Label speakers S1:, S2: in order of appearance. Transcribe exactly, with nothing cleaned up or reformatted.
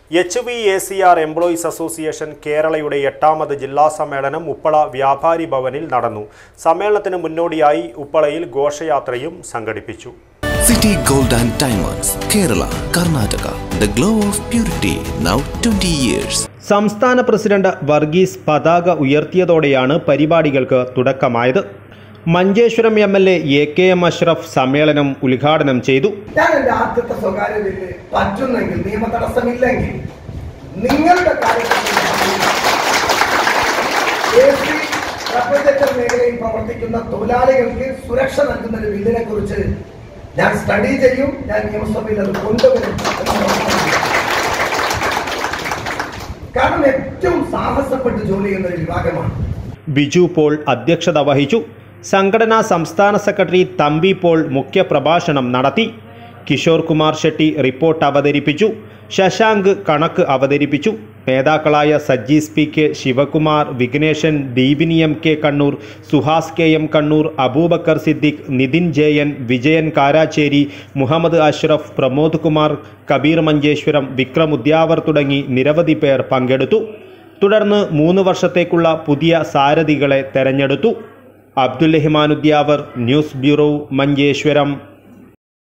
S1: H V A C R employees association കേരളയുടെ എട്ടാമത് ജില്ലാ സമ്മേളനം ഉപ്പള വ്യാപാരി ഭവനിൽ നടന്നു. സമ്മേളനത്തിന് മുന്നോടിയായി ഉപ്പളയിൽ ഘോഷയാത്രയും സംഘടിപ്പിച്ചു.
S2: City Gold and Diamonds, Kerala, Karnataka. The glow of purity, now twenty years.
S1: സംസ്ഥാന പ്രസിഡന്റ് വർഗീസ് പതാക ഉയർത്തിയതോടെയാണ് പരിപാടികൾക്ക് തുടക്കമായത്. Manjeshwaram M L A A K M Ashraf സമ്മേളനം ഉദ്ഘാടനം ചെയ്തു.
S3: ഞാൻ എൻ്റെ ആദ്യത്തെ സ്വകാര്യ ബില്ല് പറ്റുന്നെങ്കിൽ നിയമ തടസ്സമില്ലെങ്കിൽ നിങ്ങളുടെ റെപ്രസെന്റേറ്റീവ് മേഖലയിൽ പ്രവർത്തിക്കുന്ന തൊഴിലാളികൾക്ക് സുരക്ഷ നൽകുന്ന ഒരു ബില്ലിനെ കുറിച്ച് ഞാൻ സ്റ്റഡി ചെയ്യും. ഞാൻ നിയമസഭയിൽ അത് കൊണ്ടുവരും. കാരണം ഏറ്റവും സാഹസപ്പെട്ട് ജോലി ചെയ്യുന്ന ഒരു വിഭാഗമാണ്.
S1: ബിജു പോൾ അധ്യക്ഷത വഹിച്ചു. സംഘടനാ സംസ്ഥാന സെക്രട്ടറി തമ്പി പോൾ മുഖ്യപ്രഭാഷണം നടത്തി. കിഷോർ കുമാർ ഷെട്ടി റിപ്പോർട്ട് അവതരിപ്പിച്ചു. ശശാങ്ക് കണക്ക് അവതരിപ്പിച്ചു. നേതാക്കളായ Sajjees P K, Sivakumar, Vigneshan, Deepini M K Kannur, Suhas K M Kannur, Abubakar Siddique, Nithin Jayan, Vijayan Karacheri, Muhammad Ashraf, Pramod Kumar, Kabeer Manjeshwaram, Vikram Udyavar തുടങ്ങി നിരവധി പേർ പങ്കെടുത്തു. തുടർന്ന് മൂന്ന് വർഷത്തേക്കുള്ള പുതിയ സാരഥികളെ തെരഞ്ഞെടുത്തു. Abdul Rahman Udyavar, news bureau, Manjeshwaram.